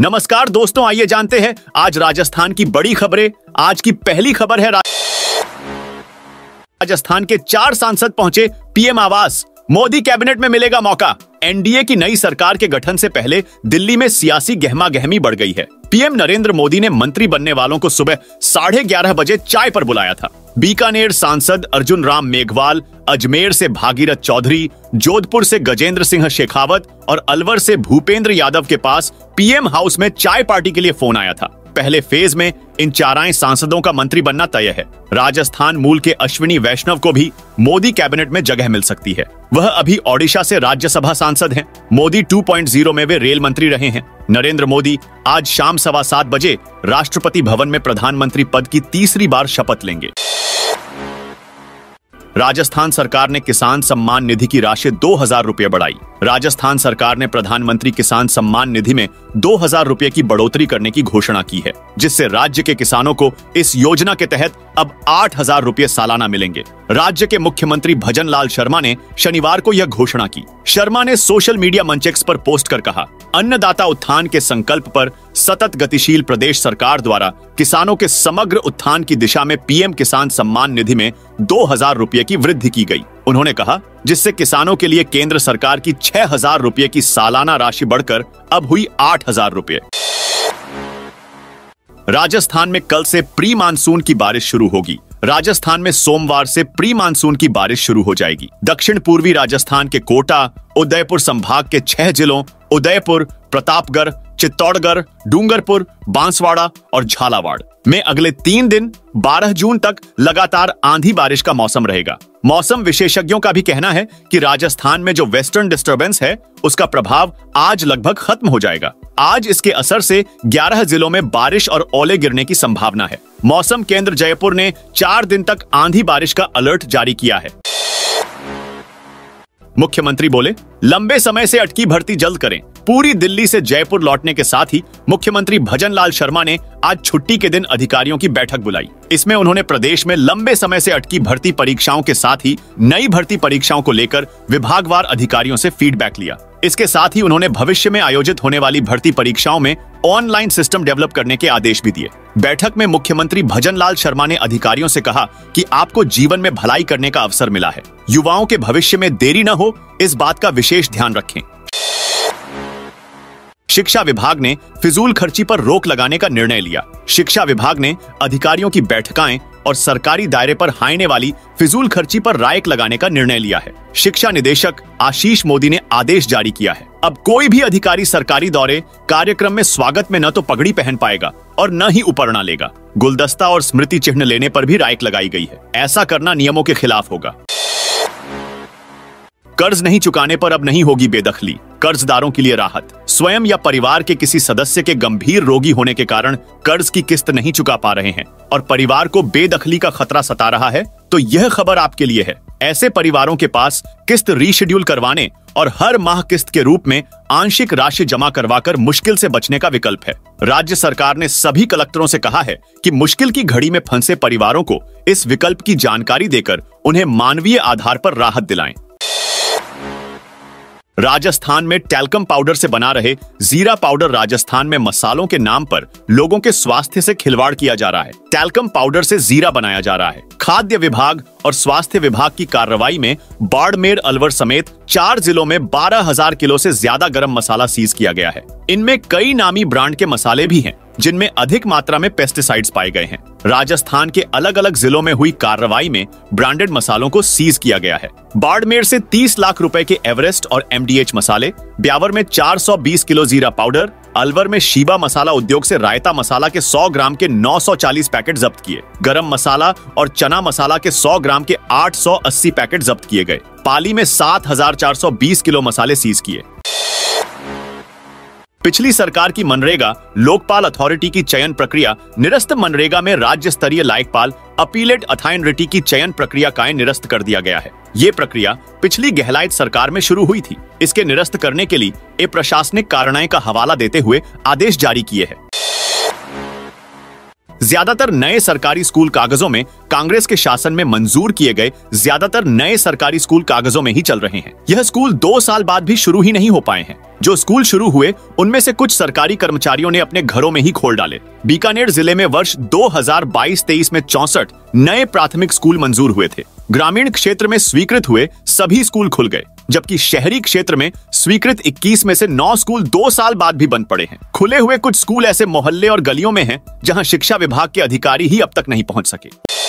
नमस्कार दोस्तों, आइए जानते हैं आज राजस्थान की बड़ी खबरें। आज की पहली खबर है राजस्थान के 4 सांसद पहुंचे पीएम आवास, मोदी कैबिनेट में मिलेगा मौका। एनडीए की नई सरकार के गठन से पहले दिल्ली में सियासी गहमागहमी बढ़ गई है। पीएम नरेंद्र मोदी ने मंत्री बनने वालों को सुबह 11:30 बजे चाय पर बुलाया था। बीकानेर सांसद अर्जुन राम मेघवाल, अजमेर से भागीरथ चौधरी, जोधपुर से गजेंद्र सिंह शेखावत और अलवर से भूपेंद्र यादव के पास पीएम हाउस में चाय पार्टी के लिए फोन आया था। पहले फेज में इन 4 सांसदों का मंत्री बनना तय है। राजस्थान मूल के अश्विनी वैष्णव को भी मोदी कैबिनेट में जगह मिल सकती है। वह अभी ओडिशा से राज्यसभा सांसद हैं। मोदी 2.0 में वे रेल मंत्री रहे हैं। नरेंद्र मोदी आज शाम 7:15 बजे राष्ट्रपति भवन में प्रधानमंत्री पद की तीसरी बार शपथ लेंगे। राजस्थान सरकार ने किसान सम्मान निधि की राशि 2000 रुपये बढ़ाई। राजस्थान सरकार ने प्रधानमंत्री किसान सम्मान निधि में 2000 रुपये की बढ़ोतरी करने की घोषणा की है, जिससे राज्य के किसानों को इस योजना के तहत अब 8000 रुपये सालाना मिलेंगे। राज्य के मुख्यमंत्री भजन लाल शर्मा ने शनिवार को यह घोषणा की। शर्मा ने सोशल मीडिया मंच एक्स पर पोस्ट कर कहा, अन्नदाता उत्थान के संकल्प पर सतत गतिशील प्रदेश सरकार द्वारा किसानों के समग्र उत्थान की दिशा में पीएम किसान सम्मान निधि में 2000 रुपये की वृद्धि की गई। उन्होंने कहा, जिससे किसानों के लिए केंद्र सरकार की 6000 रुपये की सालाना राशि बढ़कर अब हुई 8000 रुपये। राजस्थान में कल से प्री मानसून की बारिश शुरू होगी। राजस्थान में सोमवार से प्री मानसून की बारिश शुरू हो जाएगी। दक्षिण पूर्वी राजस्थान के कोटा, उदयपुर संभाग के 6 जिलों उदयपुर, प्रतापगढ़, चित्तौड़गढ़, डूंगरपुर, बांसवाड़ा और झालावाड़ में अगले 3 दिन 12 जून तक लगातार आंधी बारिश का मौसम रहेगा। मौसम विशेषज्ञों का भी कहना है कि राजस्थान में जो वेस्टर्न डिस्टर्बेंस है उसका प्रभाव आज लगभग खत्म हो जाएगा। आज इसके असर से 11 जिलों में बारिश और ओले गिरने की संभावना है। मौसम केंद्र जयपुर ने 4 दिन तक आंधी बारिश का अलर्ट जारी किया है। मुख्यमंत्री बोले, लंबे समय से अटकी भर्ती जल्द करें। पूरी दिल्ली से जयपुर लौटने के साथ ही मुख्यमंत्री भजन लाल शर्मा ने आज छुट्टी के दिन अधिकारियों की बैठक बुलाई। इसमें उन्होंने प्रदेश में लंबे समय से अटकी भर्ती परीक्षाओं के साथ ही नई भर्ती परीक्षाओं को लेकर विभागवार अधिकारियों से फीडबैक लिया। इसके साथ ही उन्होंने भविष्य में आयोजित होने वाली भर्ती परीक्षाओं में ऑनलाइन सिस्टम डेवलप करने के आदेश भी दिए। बैठक में मुख्यमंत्री भजन लाल शर्मा ने अधिकारियों से कहा कि आपको जीवन में भलाई करने का अवसर मिला है। युवाओं के भविष्य में देरी न हो, इस बात का विशेष ध्यान रखें। शिक्षा विभाग ने फिजूल खर्ची पर रोक लगाने का निर्णय लिया। शिक्षा विभाग ने अधिकारियों की बैठकाएं और सरकारी दायरे पर हाईने वाली फिजूल खर्ची पर राइक लगाने का निर्णय लिया है। शिक्षा निदेशक आशीष मोदी ने आदेश जारी किया है। अब कोई भी अधिकारी सरकारी दौरे, कार्यक्रम में स्वागत में न तो पगड़ी पहन पाएगा और न ही उपरना लेगा। गुलदस्ता और स्मृति चिन्ह लेने पर भी राइक लगाई गई है। ऐसा करना नियमों के खिलाफ होगा। कर्ज नहीं चुकाने पर अब नहीं होगी बेदखली, कर्जदारों के लिए राहत। स्वयं या परिवार के किसी सदस्य के गंभीर रोगी होने के कारण कर्ज की किस्त नहीं चुका पा रहे हैं और परिवार को बेदखली का खतरा सता रहा है, तो यह खबर आपके लिए है। ऐसे परिवारों के पास किस्त रीशेड्यूल करवाने और हर माह किस्त के रूप में आंशिक राशि जमा करवाकर मुश्किल से बचने का विकल्प है। राज्य सरकार ने सभी कलेक्टरों से कहा है कि मुश्किल की घड़ी में फंसे परिवारों को इस विकल्प की जानकारी देकर उन्हें मानवीय आधार पर राहत दिलाएं। राजस्थान में टैल्कम पाउडर से बना रहे जीरा पाउडर राजस्थान में मसालों के नाम पर लोगों के स्वास्थ्य से खिलवाड़ किया जा रहा है। टैल्कम पाउडर से जीरा बनाया जा रहा है। खाद्य विभाग और स्वास्थ्य विभाग की कार्रवाई में बाड़मेर, अलवर समेत 4 जिलों में 12,000 किलो से ज्यादा गरम मसाला सीज किया गया है। इनमें कई नामी ब्रांड के मसाले भी हैं, जिनमें अधिक मात्रा में पेस्टिसाइड्स पाए गए हैं। राजस्थान के अलग अलग जिलों में हुई कार्रवाई में ब्रांडेड मसालों को सीज किया गया है। बाड़मेर से 30 लाख रुपए के एवरेस्ट और MDH मसाले, ब्यावर में 420 किलो जीरा पाउडर, अलवर में शीबा मसाला उद्योग से रायता मसाला के 100 ग्राम के 940 पैकेट जब्त किए। गरम मसाला और चना मसाला के 100 ग्राम के 880 पैकेट जब्त किए गए। पाली में 7420 किलो मसाले सीज किए। पिछली सरकार की मनरेगा लोकपाल अथॉरिटी की चयन प्रक्रिया निरस्त मनरेगा में राज्य स्तरीय लायकपाल अपीलेट अथॉरिटी की चयन प्रक्रिया का निरस्त कर दिया गया है। ये प्रक्रिया पिछली गहलाइत सरकार में शुरू हुई थी। इसके निरस्त करने के लिए प्रशासनिक कारणों का हवाला देते हुए आदेश जारी किए हैं। ज्यादातर नए सरकारी स्कूल कागजों में कांग्रेस के शासन में मंजूर किए गए ज्यादातर नए सरकारी स्कूल कागजों में ही चल रहे हैं। यह स्कूल 2 साल बाद भी शुरू ही नहीं हो पाए हैं। जो स्कूल शुरू हुए उनमें से कुछ सरकारी कर्मचारियों ने अपने घरों में ही खोल डाले। बीकानेर जिले में वर्ष 2022-23 में 64 नए प्राथमिक स्कूल मंजूर हुए थे। ग्रामीण क्षेत्र में स्वीकृत हुए सभी स्कूल खुल गए, जबकि शहरी क्षेत्र में स्वीकृत 21 में से 9 स्कूल 2 साल बाद भी बंद पड़े हैं। खुले हुए कुछ स्कूल ऐसे मोहल्ले और गलियों में हैं जहां शिक्षा विभाग के अधिकारी ही अब तक नहीं पहुंच सके।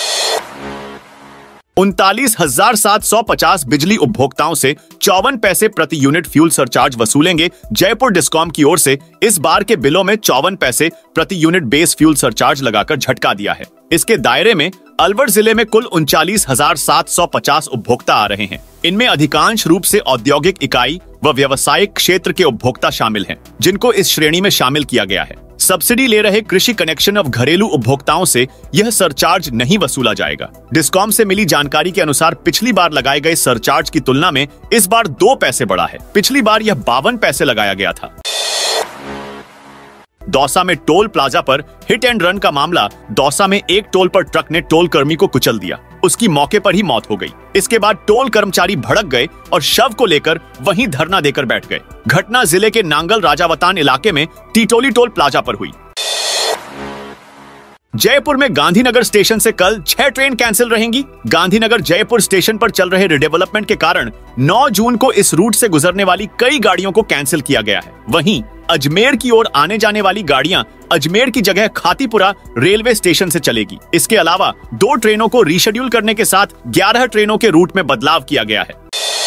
39,750 बिजली उपभोक्ताओं से 54 पैसे प्रति यूनिट फ्यूल सरचार्ज वसूलेंगे जयपुर डिस्कॉम की ओर से। इस बार के बिलों में 54 पैसे प्रति यूनिट बेस फ्यूल सरचार्ज लगाकर झटका दिया है। इसके दायरे में अलवर जिले में कुल 39,750 उपभोक्ता आ रहे हैं। इनमें अधिकांश रूप से औद्योगिक इकाई व व्यवसायिक क्षेत्र के उपभोक्ता शामिल हैं, जिनको इस श्रेणी में शामिल किया गया है। सब्सिडी ले रहे कृषि कनेक्शन और घरेलू उपभोक्ताओं से यह सरचार्ज नहीं वसूला जाएगा। डिस्कॉम से मिली जानकारी के अनुसार पिछली बार लगाए गए सरचार्ज की तुलना में इस बार 2 पैसे बढ़ा है। पिछली बार यह 52 पैसे लगाया गया था। दौसा में टोल प्लाजा पर हिट एंड रन का मामला। दौसा में एक टोल पर ट्रक ने टोल कर्मी को कुचल दिया। उसकी मौके पर ही मौत हो गई। इसके बाद टोल कर्मचारी भड़क गए और शव को लेकर वहीं धरना देकर बैठ गए। घटना जिले के नांगल राजावतान इलाके में टिटोली टोल प्लाजा पर हुई। जयपुर में गांधीनगर स्टेशन से कल 6 ट्रेन कैंसिल रहेंगी। गांधीनगर जयपुर स्टेशन पर चल रहे रिडेवलपमेंट के कारण 9 जून को इस रूट से गुजरने वाली कई गाड़ियों को कैंसिल किया गया है। वहीं अजमेर की ओर आने जाने वाली गाड़ियां अजमेर की जगह खातीपुरा रेलवे स्टेशन से चलेगी। इसके अलावा 2 ट्रेनों को रीशेड्यूल करने के साथ 11 ट्रेनों के रूट में बदलाव किया गया है।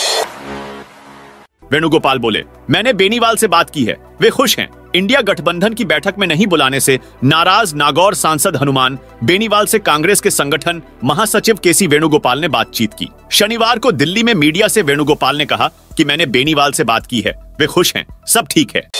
वेणुगोपाल बोले, मैंने बेनीवाल से बात की है, वे खुश हैं। इंडिया गठबंधन की बैठक में नहीं बुलाने से नाराज नागौर सांसद हनुमान बेनीवाल से कांग्रेस के संगठन महासचिव केसी वेणुगोपाल ने बातचीत की। शनिवार को दिल्ली में मीडिया से वेणुगोपाल ने कहा कि मैंने बेनीवाल से बात की है, वे खुश हैं, सब ठीक है।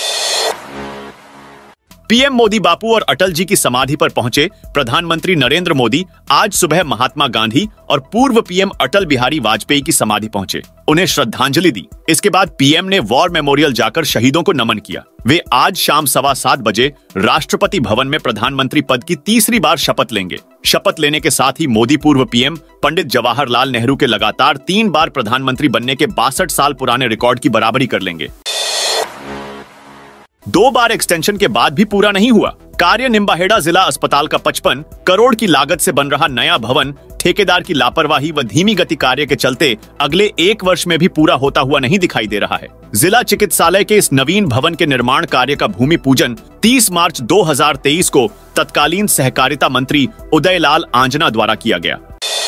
पीएम मोदी बापू और अटल जी की समाधि पर पहुंचे प्रधानमंत्री नरेंद्र मोदी आज सुबह महात्मा गांधी और पूर्व पीएम अटल बिहारी वाजपेयी की समाधि पहुंचे, उन्हें श्रद्धांजलि दी। इसके बाद पीएम ने वॉर मेमोरियल जाकर शहीदों को नमन किया। वे आज शाम 7:15 बजे राष्ट्रपति भवन में प्रधानमंत्री पद की तीसरी बार शपथ लेंगे। शपथ लेने के साथ ही मोदी पूर्व पीएम पंडित जवाहरलाल नेहरू के लगातार 3 बार प्रधानमंत्री बनने के 62 साल पुराने रिकॉर्ड की बराबरी कर लेंगे। 2 बार एक्सटेंशन के बाद भी पूरा नहीं हुआ। कार्य निम्बाहेड़ा जिला अस्पताल का 55 करोड़ की लागत से बन रहा नया भवन ठेकेदार की लापरवाही व धीमी गति कार्य के चलते अगले 1 वर्ष में भी पूरा होता हुआ नहीं दिखाई दे रहा है। जिला चिकित्सालय के इस नवीन भवन के निर्माण कार्य का भूमि पूजन 30 मार्च 2023 को तत्कालीन सहकारिता मंत्री उदयलाल आंजना द्वारा किया गया।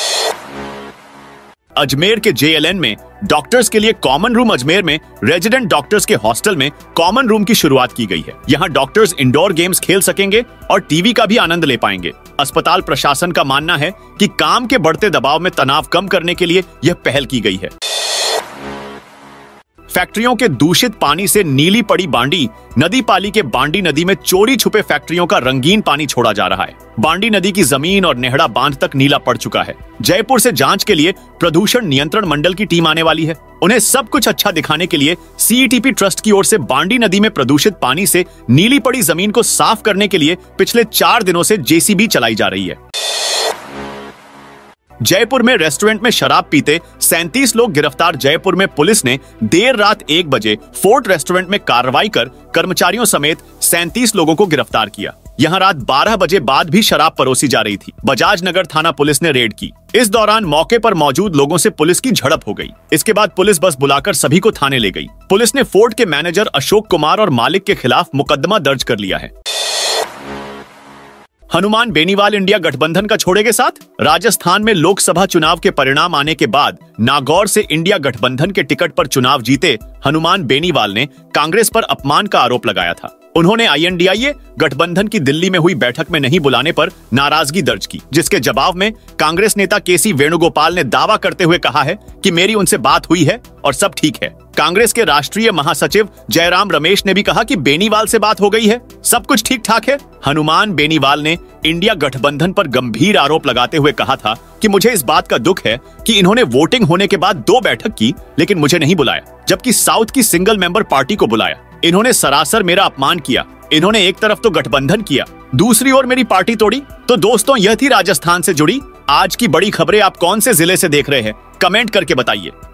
अजमेर के जेएलएन में डॉक्टर्स के लिए कॉमन रूम। अजमेर में रेजिडेंट डॉक्टर्स के हॉस्टल में कॉमन रूम की शुरुआत की गई है। यहाँ डॉक्टर्स इंडोर गेम्स खेल सकेंगे और टीवी का भी आनंद ले पाएंगे। अस्पताल प्रशासन का मानना है कि काम के बढ़ते दबाव में तनाव कम करने के लिए यह पहल की गई है। फैक्ट्रियों के दूषित पानी से नीली पड़ी बांडी। नदी पाली के बांडी नदी में चोरी छुपे फैक्ट्रियों का रंगीन पानी छोड़ा जा रहा है। बांडी नदी की जमीन और नेहड़ा बांध तक नीला पड़ चुका है। जयपुर से जांच के लिए प्रदूषण नियंत्रण मंडल की टीम आने वाली है। उन्हें सब कुछ अच्छा दिखाने के लिए सीईटीपी ट्रस्ट की ओर से बांडी नदी में प्रदूषित पानी से नीली पड़ी जमीन को साफ करने के लिए पिछले 4 दिनों से जेसीबी चलाई जा रही है। जयपुर में रेस्टोरेंट में शराब पीते 37 लोग गिरफ्तार। जयपुर में पुलिस ने देर रात 1 बजे फोर्ट रेस्टोरेंट में कार्रवाई कर कर्मचारियों समेत 37 लोगों को गिरफ्तार किया। यहां रात 12 बजे बाद भी शराब परोसी जा रही थी। बजाज नगर थाना पुलिस ने रेड की। इस दौरान मौके पर मौजूद लोगों से पुलिस की झड़प हो गई। इसके बाद पुलिस बस बुलाकर सभी को थाने ले गई। पुलिस ने फोर्ट के मैनेजर अशोक कुमार और मालिक के खिलाफ मुकदमा दर्ज कर लिया है। हनुमान बेनीवाल इंडिया गठबंधन का छोड़ेंगे साथ। राजस्थान में लोकसभा चुनाव के परिणाम आने के बाद नागौर से इंडिया गठबंधन के टिकट पर चुनाव जीते हनुमान बेनीवाल ने कांग्रेस पर अपमान का आरोप लगाया था। उन्होंने INDIA गठबंधन की दिल्ली में हुई बैठक में नहीं बुलाने पर नाराजगी दर्ज की, जिसके जवाब में कांग्रेस नेता केसी वेणुगोपाल ने दावा करते हुए कहा है कि मेरी उनसे बात हुई है और सब ठीक है। कांग्रेस के राष्ट्रीय महासचिव जयराम रमेश ने भी कहा कि बेनीवाल से बात हो गई है, सब कुछ ठीक ठाक है। हनुमान बेनीवाल ने इंडिया गठबंधन पर गंभीर आरोप लगाते हुए कहा था कि मुझे इस बात का दुख है कि इन्होंने वोटिंग होने के बाद 2 बैठक की लेकिन मुझे नहीं बुलाया, जबकि साउथ की सिंगल मेंबर पार्टी को बुलाया। इन्होंने सरासर मेरा अपमान किया। इन्होंने एक तरफ तो गठबंधन किया दूसरी ओर मेरी पार्टी तोड़ी। तो दोस्तों, यह थी राजस्थान से जुड़ी आज की बड़ी खबरें। आप कौन से जिले से देख रहे हैं, कमेंट करके बताइए।